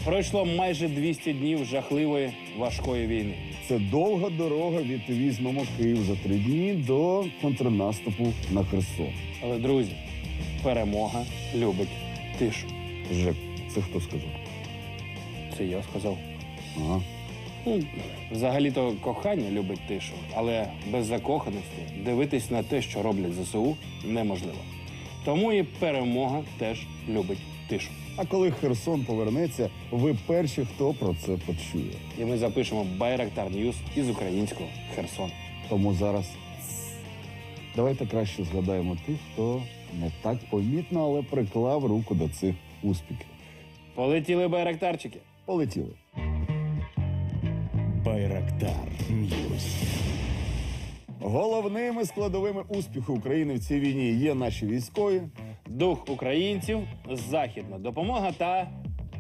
Пройшло майже 200 днів жахливої важкої війни. Це довга дорога від «Візьмемо Київ за 3 дні» до контрнаступу на Херсон. Але, друзі, перемога любить тишу. Жек, це хто сказав? Це я сказав. Ага. Взагалі-то кохання любить тишу, але без закоханості дивитись на те, що роблять ЗСУ, неможливо. Тому і перемога теж любить тишу. А коли Херсон повернеться, ви перші, хто про це почує. І ми запишемо Байрактар Ньюс із українського Херсона. Тому зараз давайте краще згадаємо тих, хто не так помітно, але приклав руку до цих успіхів. Полетіли байрактарчики. Полетіли. Байрактар Ньюс. Головними складовими успіху України в цій війні є наші військові. Дух українців, західна допомога та,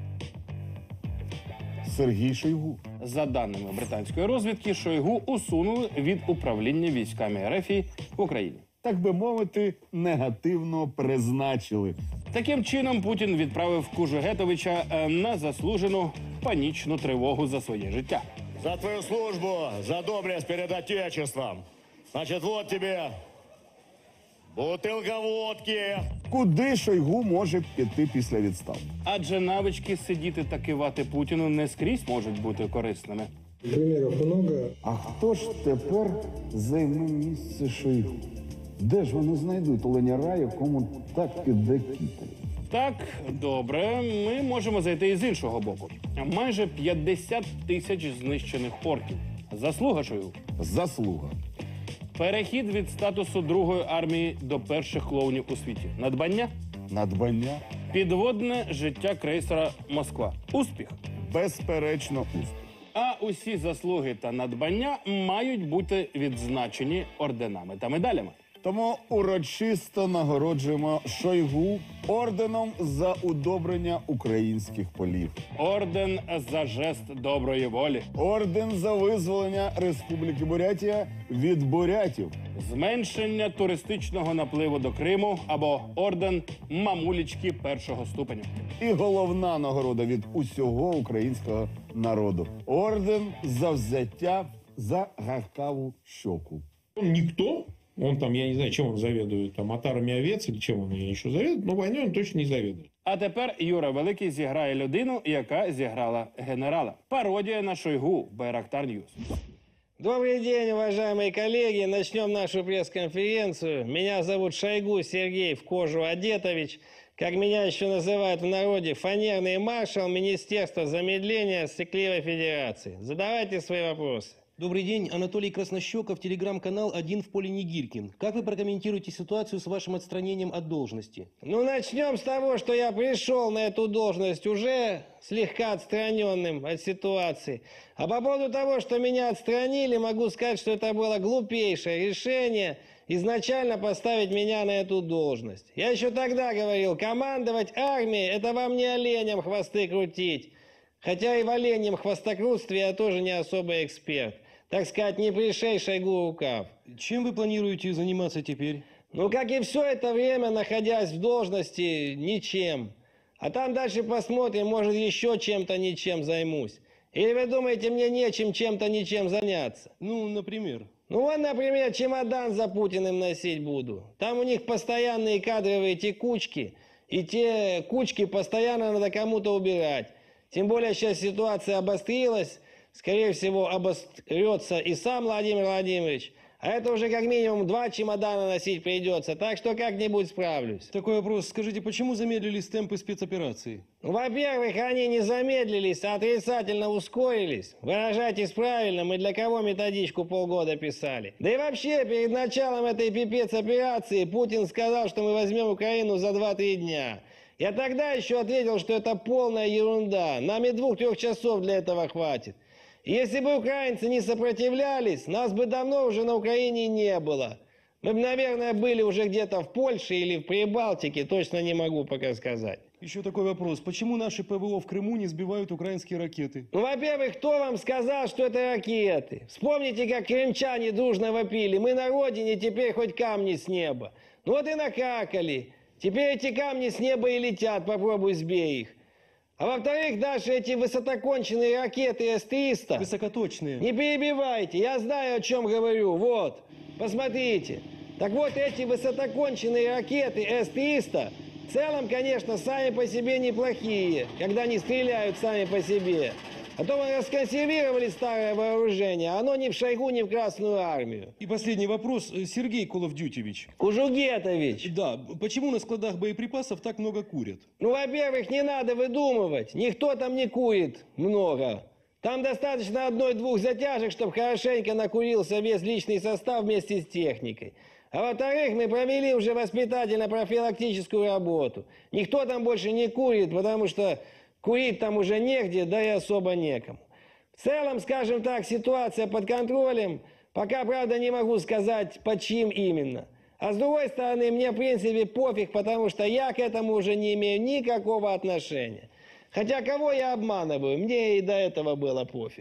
Сергій Шойгу. за даними британської розвідки, Шойгу усунули від управління військами РФ в Україні. Так би мовити, негативно призначили. Таким чином, Путін відправив Кужугетовича на заслужену панічну тривогу за своє життя. За твою службу, за доблесть перед Отечеством. Значит, вот тебе бутылка водки. Куди Шойгу може піти після відставки? Адже навички сидіти та кивати Путіну не скрізь можуть бути корисними. Примеров много. А хто ж тепер займе місце Шойгу? Де ж вони знайдуть оленяра, якому так піде кітель? Так, добре, ми можемо зайти і з іншого боку. Майже 50 тисяч знищених орків. Заслуга Шойгу. Заслуга. Перехід від статусу другої армії до перших клоунів у світі. Надбання? Надбання. Підводне життя крейсера «Москва». Успіх. Безперечно, успіх. А усі заслуги та надбання мають бути відзначені орденами та медалями. Тому урочисто нагороджуємо Шойгу орденом за удобрення українських полів. Орден за жест доброї волі. Орден за визволення Республіки Бурятія від бурятів. Зменшення туристичного напливу до Криму або орден мамулічки першого ступеня. І головна нагорода від усього українського народу. Орден за взяття за гаркаву щоку. Он никто, он там, я не знаю, чем он заведует, там, отарами овец или чем он еще заведует, но войной он точно не заведует. А тепер Юра Великий зіграє людину, яка зіграла генерала. Пародія на Шойгу, Байрактар Ньюс. Добрый день, уважаемые коллеги. Начнем нашу пресс-конференцию. Меня зовут Шойгу Сергей в кожу Одетович. Как меня еще называют в народе, фанерный маршал Министерства замедления Стекливой Федерации. Задавайте свои вопросы. Добрый день, Анатолий Краснощеков, телеграм-канал «Один в поле Нигирькин». Как вы прокомментируете ситуацию с вашим отстранением от должности? Ну, начнем с того, что я пришел на эту должность уже слегка отстраненным от ситуации. А по поводу того, что меня отстранили, могу сказать, что это было глупейшее решение изначально поставить меня на эту должность. Я еще тогда говорил, командовать армией – это вам не оленям хвосты крутить. Хотя и в оленьем хвостокрутстве я тоже не особый эксперт. Так сказать, не пришей Шойгу рукав. Чем вы планируете заниматься теперь? Ну, как и все это время, находясь в должности, ничем. А там дальше посмотрим, может, еще чем-то ничем займусь. Или вы думаете, мне нечем чем-то ничем заняться? Ну, например. Ну, вот, например, чемодан за Путиным носить буду. Там у них постоянные кадровые текучки, и те кучки постоянно надо кому-то убирать. Тем более сейчас ситуация обострилась, скорее всего, обострется и сам Владимир Владимирович. А это уже как минимум 2 чемодана носить придется, так что как-нибудь справлюсь. Такой вопрос. Скажите, почему замедлились темпы спецоперации? Ну, во-первых, они не замедлились, а отрицательно ускорились. Выражайтесь правильно, мы для кого методичку полгода писали. Да и вообще, перед началом этой пипец операции Путин сказал, что мы возьмем Украину за 2-3 дня. Я тогда еще ответил, что это полная ерунда. Нам и 2-3 часов для этого хватит. Если бы украинцы не сопротивлялись, нас бы давно уже на Украине не было. Мы бы, наверное, были уже где-то в Польше или в Прибалтике, точно не могу пока сказать. Еще такой вопрос. Почему наши ПВО в Крыму не сбивают украинские ракеты? Ну, во-первых, кто вам сказал, что это ракеты? Вспомните, как крымчане дружно вопили. Мы на родине, теперь хоть камни с неба. Ну вот и накакали. Теперь эти камни с неба и летят, попробуй сбей их. А во-вторых, наши эти высококонченные ракеты С-300... Высокоточные. Не перебивайте, я знаю, о чем говорю. Вот, посмотрите. Так вот, эти высококонченные ракеты С-300 в целом, конечно, сами по себе неплохие, когда они стреляют сами по себе. А то мы расконсервировали старое вооружение, а оно ни в Шойгу, ни в Красную Армию. И последний вопрос. Сергей Коловдютевич. Кужугетович. Да, почему на складах боеприпасов так много курят? Ну, во-первых, не надо выдумывать. Никто там не курит много. Там достаточно 1-2 затяжек, чтобы хорошенько накурился весь личный состав вместе с техникой. А во-вторых, мы провели уже воспитательно-профилактическую работу. Никто там больше не курит, потому что курить там уже негде, да и особо некому. В целом, скажем так, ситуация под контролем. Пока, правда, не могу сказать, под чьим именно. А с другой стороны, мне, в принципе, пофиг, потому что я к этому уже не имею никакого отношения. Хотя кого я обманываю, мне и до этого было пофиг.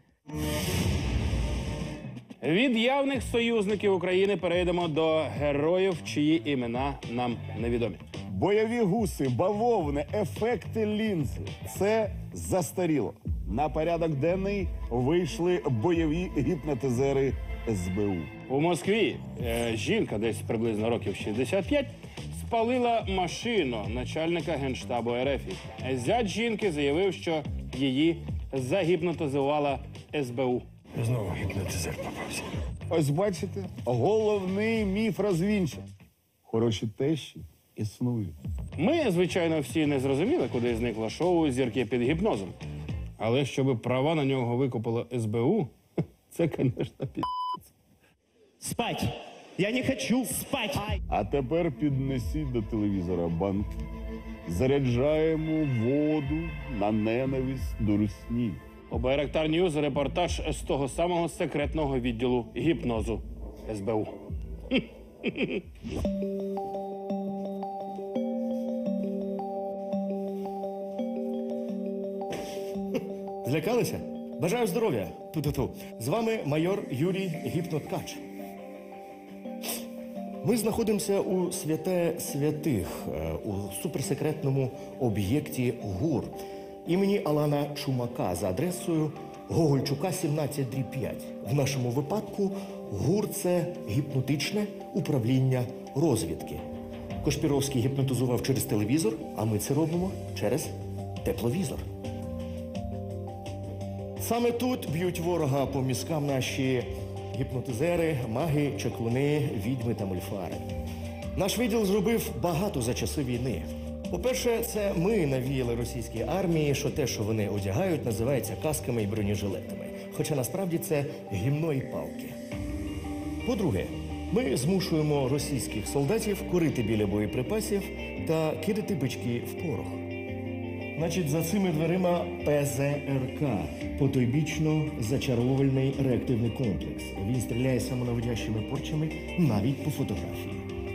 Від явних союзників України перейдемо до героїв, чиї імена нам невідомі. Бойові гуси, бавовни, ефекти лінзи – це застаріло. На порядок денний вийшли бойові гіпнотизери СБУ. У Москві жінка, десь приблизно років 65, спалила машину начальника Генштабу РФ. Зять жінки заявив, що її загіпнотизувала СБУ. Знову гіпнотизер попався. Ось бачите, головний міф розвінчен. Хороші тещі існують. Ми, звичайно, всі не зрозуміли, куди зникло шоу «Зірки під гіпнозом». Але щоб права на нього викупило СБУ, це, звісно, пі***. Спать! Я не хочу спать! А тепер піднесіть до телевізора банк. Заряджаємо воду на ненависть до русні. У Байрактар Ньюз репортаж з того самого секретного відділу гіпнозу СБУ. Злякалися? Бажаю здоров'я. Ту-ту-ту. З вами майор Юрій Гіпноткач. Ми знаходимося у святе святих, у суперсекретному об'єкті ГУР імені Алана Чумака за адресою Гогольчука, 17/5. В нашому випадку ГУР – це гіпнотичне управління розвідки. Кошпіровський гіпнотизував через телевізор, а ми це робимо через тепловізор. Саме тут б'ють ворога по мізкам наші гіпнотизери, маги, чаклуни, відьми та мольфари. Наш відділ зробив багато за часи війни. По-перше, це ми навіяли російській армії, що те, що вони одягають, називається касками і бронежилетами. Хоча насправді це гімно і палки. По-друге, ми змушуємо російських солдатів курити біля боєприпасів та кидати бички в порох. Значить, за цими дверима ПЗРК – потойбічно-зачаровувальний реактивний комплекс. Він стріляє самонаводящими порчами навіть по фотографії.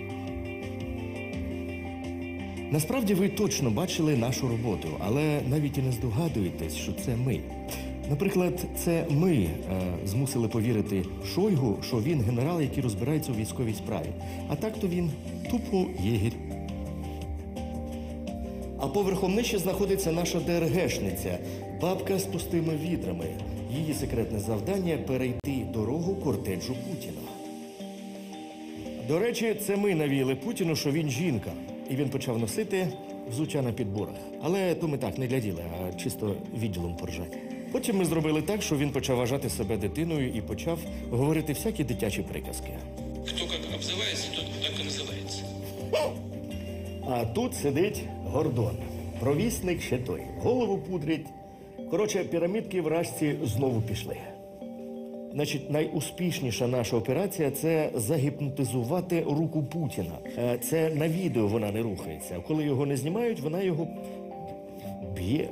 Насправді ви точно бачили нашу роботу, але навіть і не здогадуєтесь, що це ми. Наприклад, це ми змусили повірити Шойгу, що він генерал, який розбирається у військовій справі. А так-то він тупо єгір. А поверхом нижче знаходиться наша ДРГшниця, бабка з пустими відрами. Її секретне завдання – перейти дорогу кортеджу Путіна. До речі, це ми навіяли Путіну, що він жінка. І він почав носити взуття на підборах. Але то ми так, не для діла, а чисто відділом поржати. Потім ми зробили так, що він почав вважати себе дитиною і почав говорити всякі дитячі приказки. Хто як обзивається, тот так і називається. А тут сидить Гордон. Провісник ще той. Голову пудрить. Коротше, пірамідки в рашці знову пішли. Значить, найуспішніша наша операція – це загіпнотизувати руку Путіна. Це на відео вона не рухається. Коли його не знімають, вона його б'є.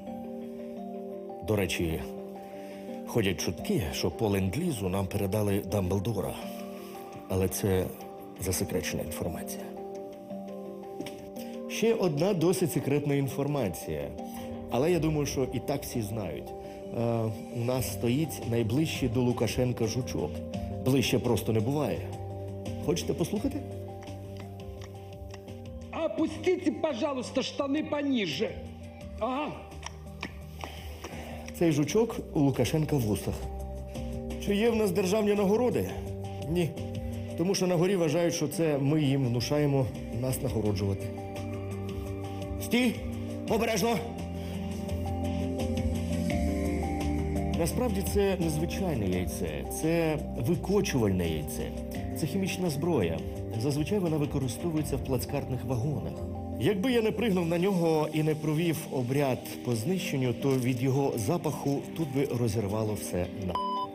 До речі, ходять чутки, що по ленд-лізу нам передали Дамблдора. Але це засекречена інформація. Ще одна досить секретна інформація. Але я думаю, що і так всі знають. У нас стоїть найближчий до Лукашенка жучок. Ближче просто не буває. Хочете послухати? Опустите, пожалуйста, штаны пониже. Ага. Цей жучок у Лукашенка в вусах. Чи є в нас державні нагороди? Ні. Тому що на горі вважають, що це ми їм внушаємо нас нагороджувати. Стій! Обережно! Насправді це не звичайне яйце, це викочувальне яйце. Це хімічна зброя. Зазвичай вона використовується в плацкартних вагонах. Якби я не пригнув на нього і не провів обряд по знищенню, то від його запаху тут би розірвало все на.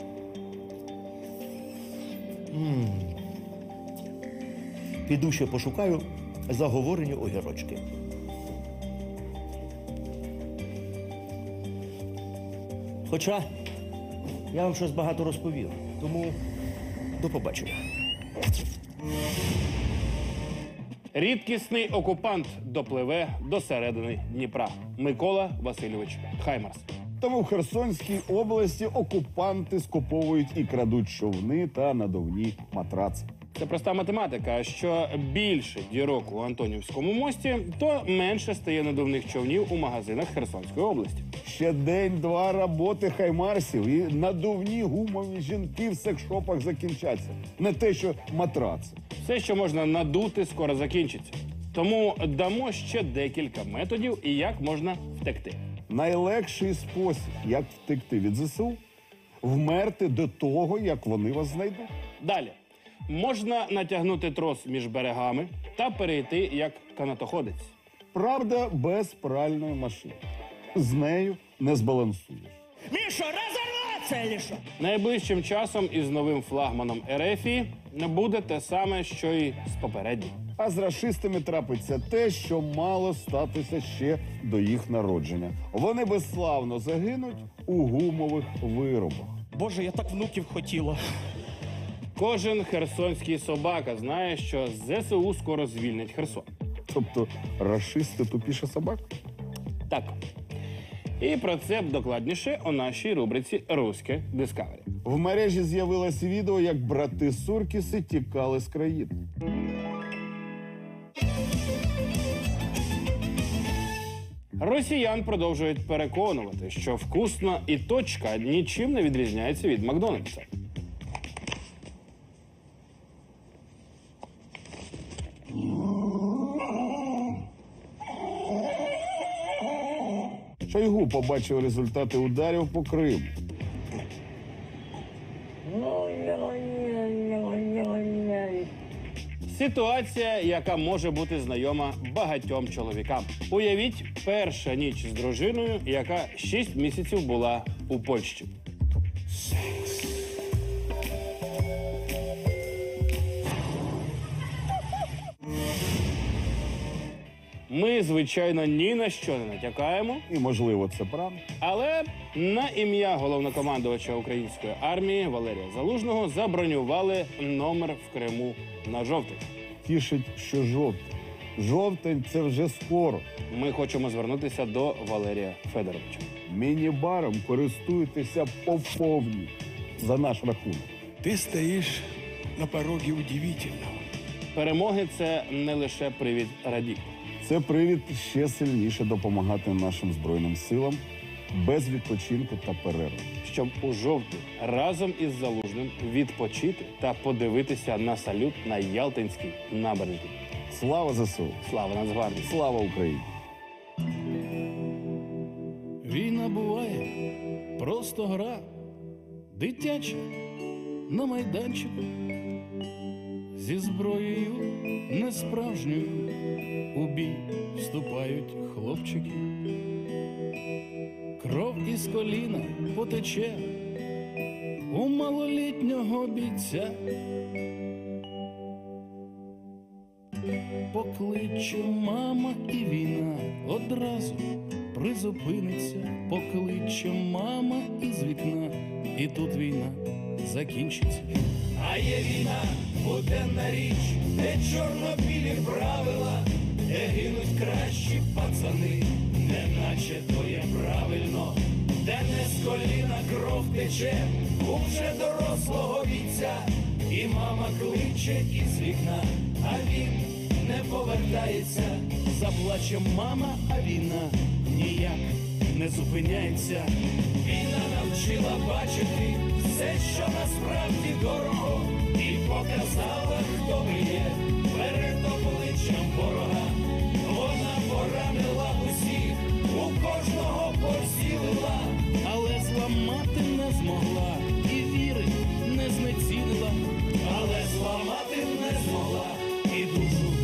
Піду ще пошукаю заговорені огірочки. Хоча я вам щось багато розповів, тому до побачення. Рідкісний окупант допливе до середини Дніпра. Микола Васильович Хаймарс. Тому в Херсонській області окупанти скуповують і крадуть човни та надувні матраци. Це проста математика. Що більше дірок у Антонівському мості, то менше стає надувних човнів у магазинах Херсонської області. Ще день-два роботи хаймарсів і надувні гумові жінки в секшопах закінчаться. Не те, що матраци. Все, що можна надути, скоро закінчиться. Тому дамо ще декілька методів, і як можна втекти. Найлегший спосіб, як втекти від ЗСУ – вмерти до того, як вони вас знайдуть. Далі. Можна натягнути трос між берегами та перейти як канатоходець. Правда, без пральної машини. З нею не збалансуєш. Мішо, розорваться, Лішо! Найближчим часом із новим флагманом Ерефії буде те саме, що і з попереднім. А з рашистами трапиться те, що мало статися ще до їх народження. Вони безславно загинуть у гумових виробах. Боже, я так внуків хотіла. Кожен херсонський собака знає, що ЗСУ скоро звільнять Херсон. Тобто рашисти тупіше собак? Так. І про це докладніше у нашій рубриці «Руське Дискавері». В мережі з'явилось відео, як брати Суркіси тікали з країни. Росіян продовжують переконувати, що вкусна і точка нічим не відрізняється від Макдональдса. Шойгу побачив результати ударів по Криму. Ситуація, яка може бути знайома багатьом чоловікам. Уявіть, перша ніч з дружиною, яка 6 місяців була у Польщі. Ми, звичайно, ні на що не натякаємо, І, можливо, це правда. але на ім'я головнокомандувача української армії Валерія Залужного забронювали номер в Криму на жовтень. Тішить, що жовтень. Жовтень – це вже скоро. Ми хочемо звернутися до Валерія Федоровича. Міні-баром користуйтеся по повній за наш рахунок. Ти стоїш на порогі удивительного. Перемоги – це не лише привід радіти. Це привід ще сильніше допомагати нашим Збройним силам без відпочинку та перерви. Щоб у жовтні разом із Залужним відпочити та подивитися на салют на Ялтинській набережній. Слава ЗСУ! Слава Нацгвардії! Слава Україні! Війна буває, просто гра, дитяча на майданчику, зі зброєю несправжньою у бій вступають хлопчики. Кров із коліна потече у малолітнього бійця. Покличе мама, і війна одразу призупиниться. Покличе мама із вікна, і тут війна закінчиться. А є війна, буденна річ, де чорно-білі правила, де гинуть кращі пацани, неначе то є правильно, де не з коліна кров тече у вже дорослого бійця, і мама кличе із вікна, а він не повертається. Заплаче мама, а війна ніяк не зупиняється. навчила бачити все, що насправді дорого, і показала, хто ми є перед обличчям ворога. Вона поранила усіх, у кожного поцілила, але зламати не змогла, і віри не знецінила, але зламати не змогла, і душу